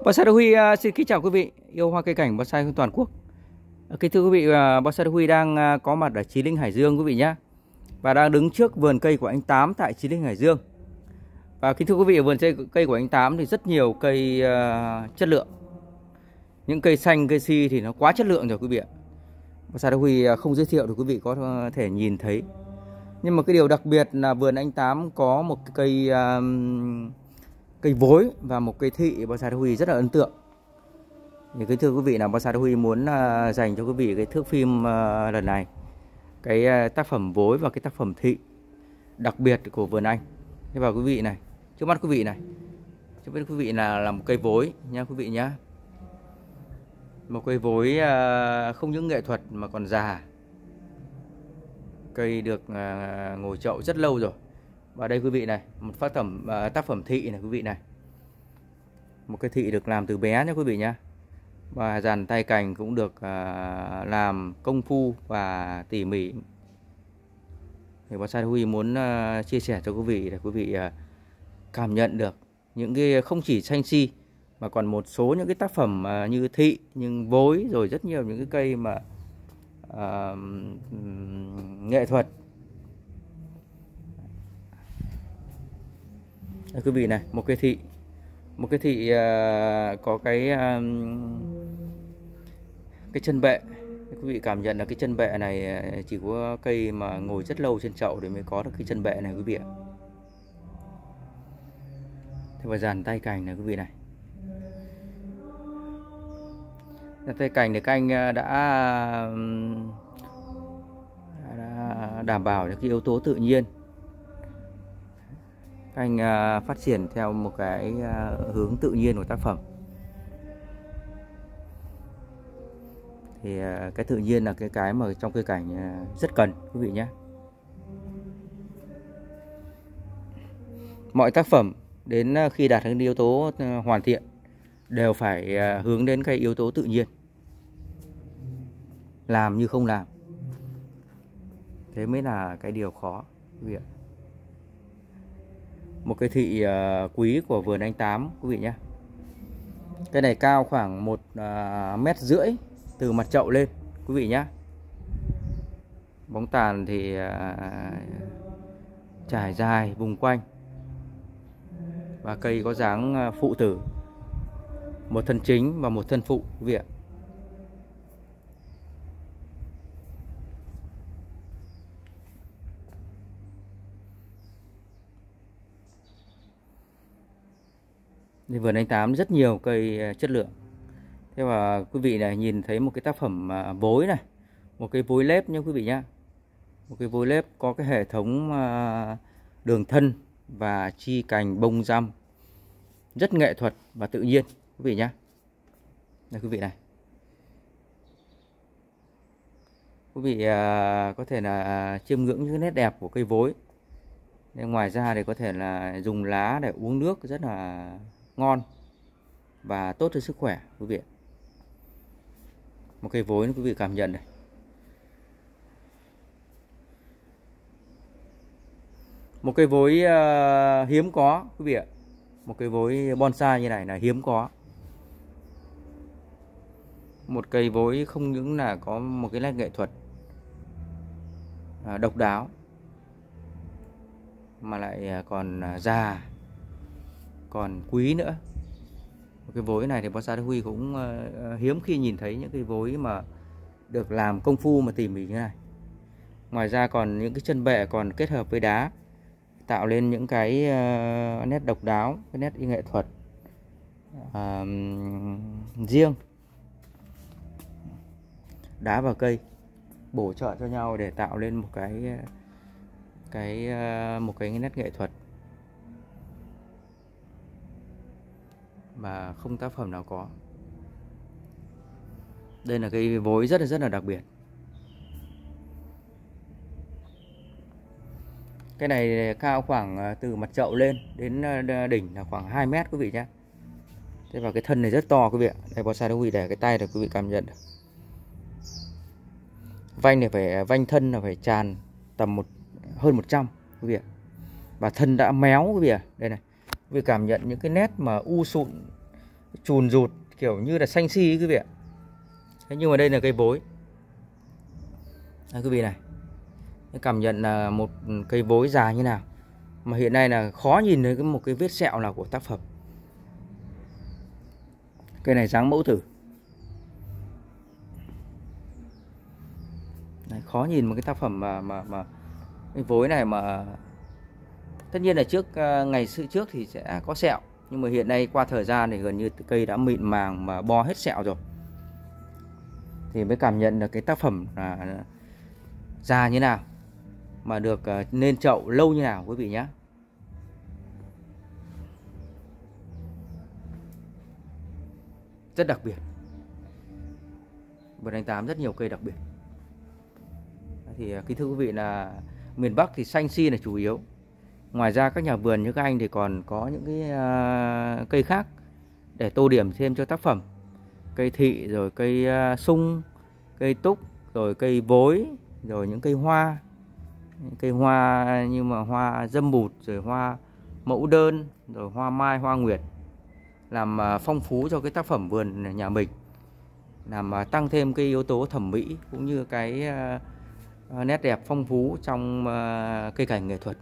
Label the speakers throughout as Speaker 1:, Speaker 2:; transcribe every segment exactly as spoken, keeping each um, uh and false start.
Speaker 1: Bonsai Đức Huy uh, xin kính chào quý vị yêu hoa cây cảnh bonsai toàn quốc. Uh, kính thưa quý vị, uh, Bonsai Đức Huy đang uh, có mặt ở Chí Linh, Hải Dương quý vị nhé, và đang đứng trước vườn cây của anh Tám tại Chí Linh, Hải Dương. Và kính thưa quý vị, ở vườn cây, cây của anh Tám thì rất nhiều cây uh, chất lượng. Những cây xanh, cây si thì nó quá chất lượng rồi quý vị ạ. Bonsai Đức Huy uh, không giới thiệu để quý vị có thể nhìn thấy. Nhưng mà cái điều đặc biệt là vườn anh Tám có một cây uh, cây vối và một cây thị Bonsai Đức Huy rất là ấn tượng. Thì kính thưa quý vị, là Bonsai Đức Huy muốn uh, dành cho quý vị cái thước phim uh, lần này, cái uh, tác phẩm vối và cái tác phẩm thị đặc biệt của vườn anh. Thế vào quý vị này, trước mắt quý vị này, trước mắt quý vị là là một cây vối nha quý vị nhá. Một cây vối uh, không những nghệ thuật mà còn già. Cây được uh, ngồi chậu rất lâu rồi. Và đây quý vị này, một phát phẩm uh, tác phẩm thị này quý vị này. Một cái thị được làm từ bé nhé quý vị nhé. Và dàn tay cành cũng được uh, làm công phu và tỉ mỉ. Thì Bonsai Đức Huy muốn uh, chia sẻ cho quý vị để quý vị uh, cảm nhận được những cái không chỉ xanh si mà còn một số những cái tác phẩm uh, như thị, nhưng vối, rồi rất nhiều những cái cây mà uh, nghệ thuật. Đây, quý vị này, một cái thị, một cái thị uh, có cái uh, cái chân bệ. Quý vị cảm nhận là cái chân bệ này chỉ có cây mà ngồi rất lâu trên chậu để mới có được cái chân bệ này quý vị ạ. Thế và dàn tay cành này quý vị này. Dàn tay cành thì các anh đã, đã đảm bảo được cái yếu tố tự nhiên. Các anh uh, phát triển theo một cái uh, hướng tự nhiên của tác phẩm. Thì uh, cái tự nhiên là cái cái mà trong cây cảnh uh, rất cần quý vị nhé. Mọi tác phẩm đến uh, khi đạt đến yếu tố uh, hoàn thiện đều phải uh, hướng đến cái yếu tố tự nhiên. Làm như không làm, thế mới là cái điều khó quý vị ạ. Một cái thị uh, quý của vườn anh Tám quý vị nhé. Cái này cao khoảng một uh, mét rưỡi từ mặt chậu lên quý vị nhé. Bóng tàn thì uh, trải dài vùng quanh. Và cây có dáng uh, phụ tử, một thân chính và một thân phụ quý vị ạ. Thì vườn anh Tám rất nhiều cây chất lượng. Thế và quý vị này nhìn thấy một cái tác phẩm vối này, một cái vối lép nha quý vị nhá. Một cái vối lép có cái hệ thống đường thân và chi cành bông răm rất nghệ thuật và tự nhiên quý vị nhá. Đây quý vị này. Quý vị có thể là chiêm ngưỡng những nét đẹp của cây vối. Nên ngoài ra thì có thể là dùng lá để uống nước rất là ngon và tốt cho sức khỏe quý vị. Một cây vối quý vị cảm nhận này. Một cây vối uh, hiếm có quý vị ạ. Một cây vối bonsai như này là hiếm có. Một cây vối không những là có một cái nét nghệ thuật uh, độc đáo, mà lại còn già, còn quý nữa. Cái vối này thì Bonsai Đức Huy cũng uh, hiếm khi nhìn thấy những cái vối mà được làm công phu mà tỉ mỉ như này. Ngoài ra còn những cái chân bệ còn kết hợp với đá, tạo lên những cái uh, nét độc đáo, cái nét nghệ thuật uh, riêng. Đá và cây bổ trợ cho nhau để tạo lên một cái cái uh, một cái nét nghệ thuật mà không tác phẩm nào có. Đây là cái vối rất là rất là đặc biệt. Cái này cao khoảng từ mặt chậu lên đến đỉnh là khoảng hai mét quý vị nhé. Thế và cái thân này rất to quý vị ạ. Đây Bonsai Đức Huy để cái tay để quý vị cảm nhận được. Vanh này phải vanh thân là phải tràn tầm một hơn một trăm quý vị ạ. Và thân đã méo quý vị ạ. Đây này. Quý vị cảm nhận những cái nét mà u sụn chùn rụt kiểu như là xanh xi quý vị ạ. Thế nhưng mà đây là cây vối. Đây quý vị này, cảm nhận là một cây vối già như nào mà hiện nay là khó nhìn thấy một cái vết sẹo nào của tác phẩm. Cây này dáng mẫu tử. Đấy, khó nhìn một cái tác phẩm mà mà mà cái vối này mà tất nhiên là trước ngày xưa trước thì sẽ có sẹo, nhưng mà hiện nay qua thời gian thì gần như cây đã mịn màng mà bo hết sẹo rồi, thì mới cảm nhận được cái tác phẩm là già như nào mà được nên chậu lâu như nào quý vị nhé. Rất đặc biệt. Vườn anh Tám rất nhiều cây đặc biệt. Thì kính thưa quý vị là miền Bắc thì xanh xi là chủ yếu. Ngoài ra các nhà vườn như các anh thì còn có những cái uh, cây khác để tô điểm thêm cho tác phẩm. Cây thị, rồi cây uh, sung, cây túc, rồi cây vối, rồi những cây hoa. Những cây hoa như mà hoa dâm bụt, rồi hoa mẫu đơn, rồi hoa mai, hoa nguyệt, làm uh, phong phú cho cái tác phẩm vườn nhà mình, làm uh, tăng thêm cái yếu tố thẩm mỹ cũng như cái uh, nét đẹp phong phú trong uh, cây cảnh nghệ thuật.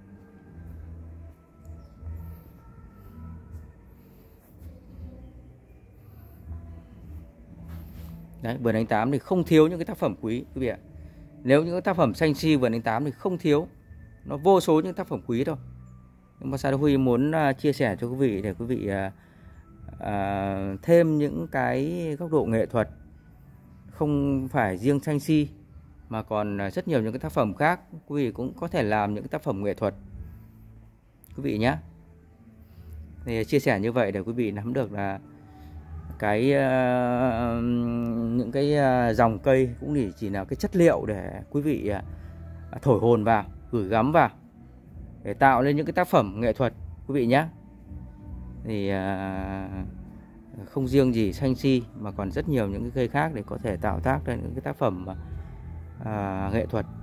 Speaker 1: Đấy, vườn anh Tám thì không thiếu những cái tác phẩm quý quý vị ạ. Nếu những tác phẩm xanh xi vườn anh Tám thì không thiếu, nó vô số những tác phẩm quý đâu. Nhưng mà Bonsai Huy muốn uh, chia sẻ cho quý vị để quý vị uh, uh, thêm những cái góc độ nghệ thuật, không phải riêng xanh xi mà còn rất nhiều những cái tác phẩm khác, quý vị cũng có thể làm những cái tác phẩm nghệ thuật quý vị nhé. Thì chia sẻ như vậy để quý vị nắm được là cái uh, những cái uh, dòng cây cũng chỉ, chỉ là cái chất liệu để quý vị uh, thổi hồn vào, gửi gắm vào để tạo lên những cái tác phẩm nghệ thuật quý vị nhé. Thì uh, không riêng gì xanh xi mà còn rất nhiều những cái cây khác để có thể tạo tác ra những cái tác phẩm uh, nghệ thuật.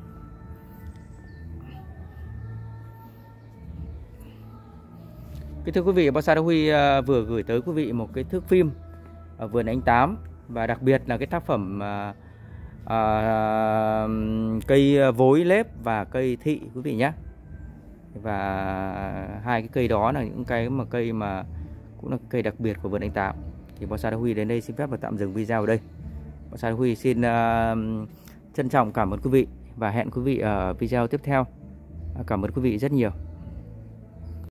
Speaker 1: Kính thưa quý vị, Bonsai Huy vừa gửi tới quý vị một cái thước phim ở vườn anh Tám, và đặc biệt là cái tác phẩm à, à, cây vối lép và cây thị quý vị nhé. Và hai cái cây đó là những cái mà cây mà cũng là cây đặc biệt của vườn anh Tám. Thì Bonsai Huy đến đây xin phép và tạm dừng video ở đây. Bonsai Huy xin uh, trân trọng cảm ơn quý vị và hẹn quý vị ở video tiếp theo. Cảm ơn quý vị rất nhiều.